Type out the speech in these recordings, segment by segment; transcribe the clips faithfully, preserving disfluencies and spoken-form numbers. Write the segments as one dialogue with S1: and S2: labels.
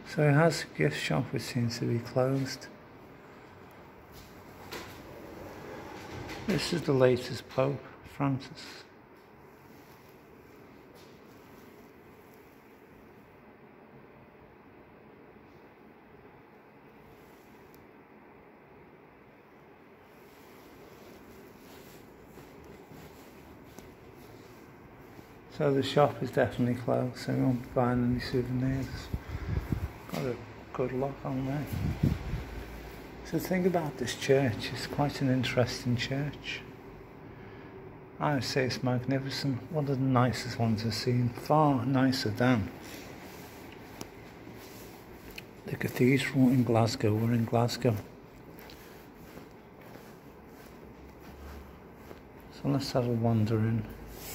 S1: So it has a gift shop which seems to be closed. This is the latest Pope, Francis. So the shop is definitely closed, so we won't be buying any souvenirs. Got a good lock on there. So the thing about this church, it's quite an interesting church. I would say it's magnificent, one of the nicest ones I've seen, far nicer than the Cathedral in Glasgow. We're in Glasgow. So let's have a wander in.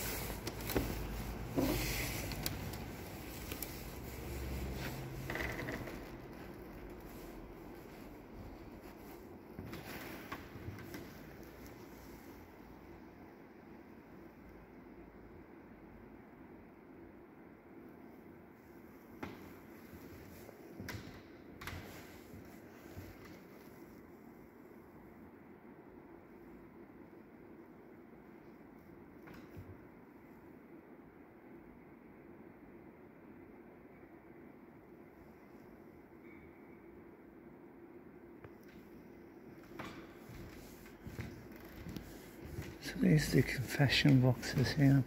S1: So these are the confession boxes here.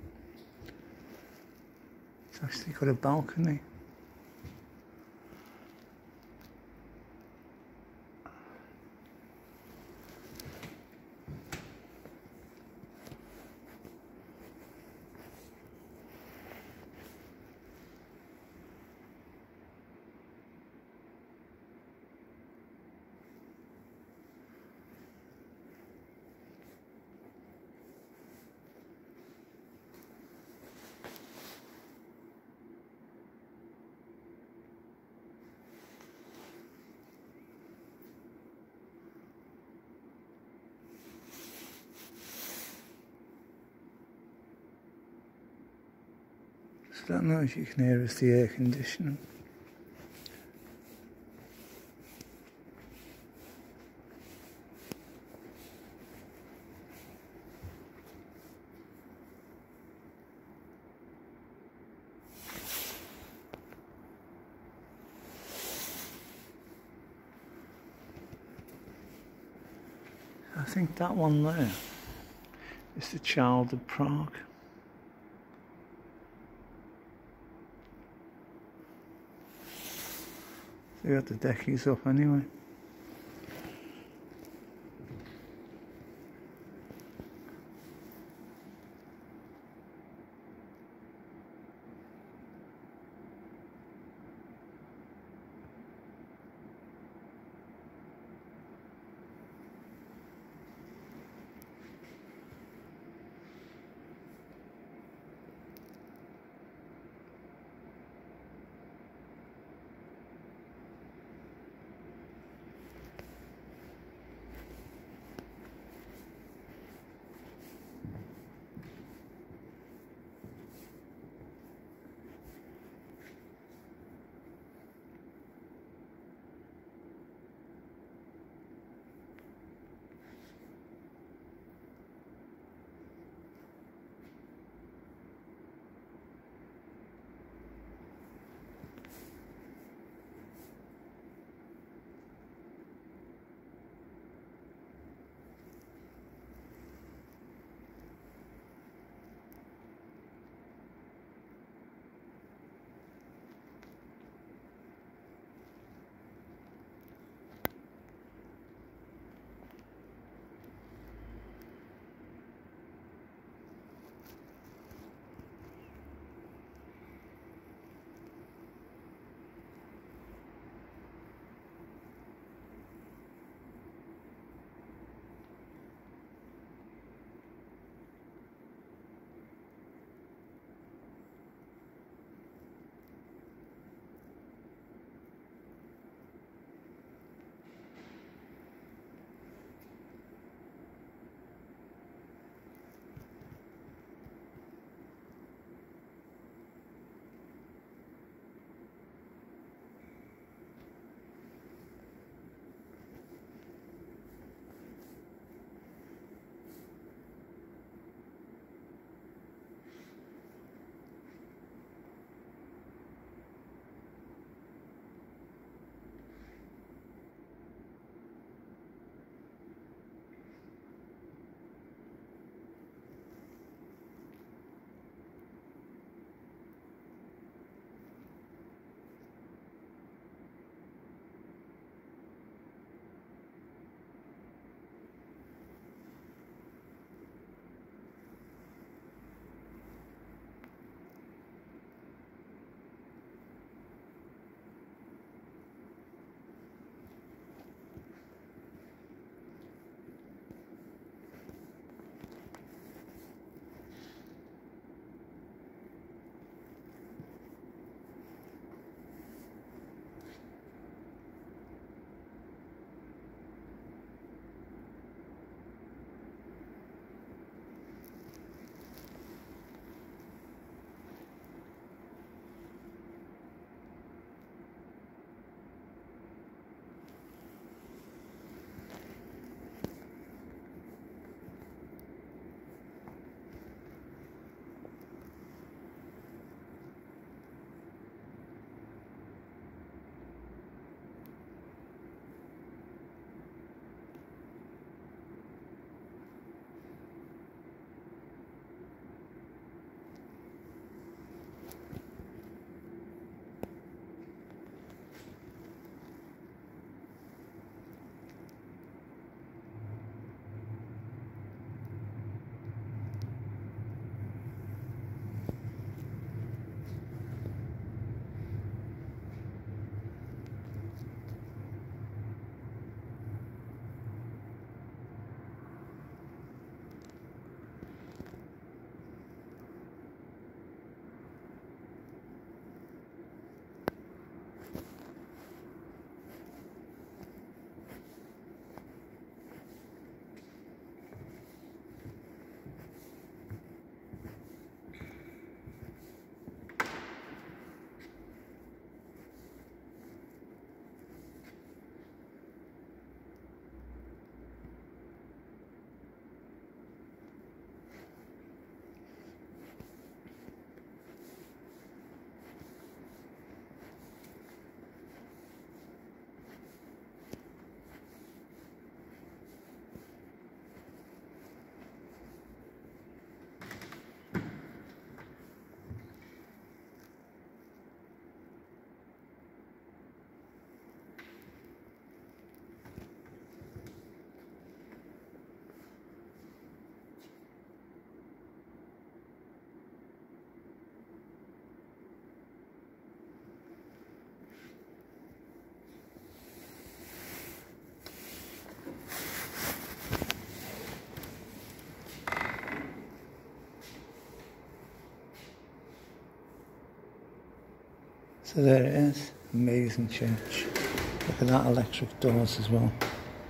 S1: It's actually got a balcony. I don't know if you can hear, it's the air conditioning. I think that one there is the Child of Prague. They got the deckies up anyway. So there it is, amazing church. Look at that, electric doors as well.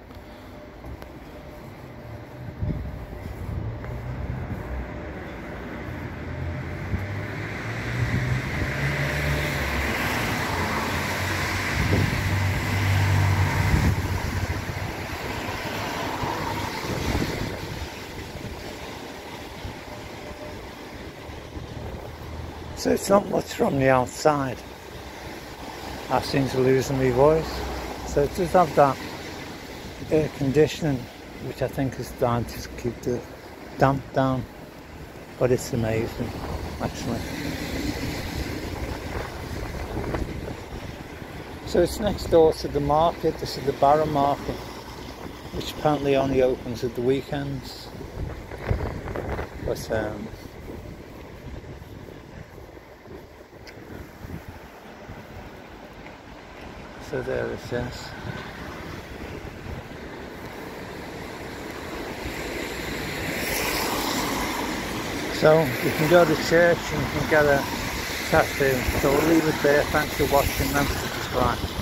S1: So it's not much from the outside. I seem to losing my voice. So it does have that air conditioning, which I think is designed to keep the damp down. But it's amazing, actually. So it's next door to the market. This is the barras market, which apparently only opens at the weekends. But um, so there it is. So you can go to church and you can get a tattoo. So we'll leave it there. Thanks for watching. Remember to subscribe.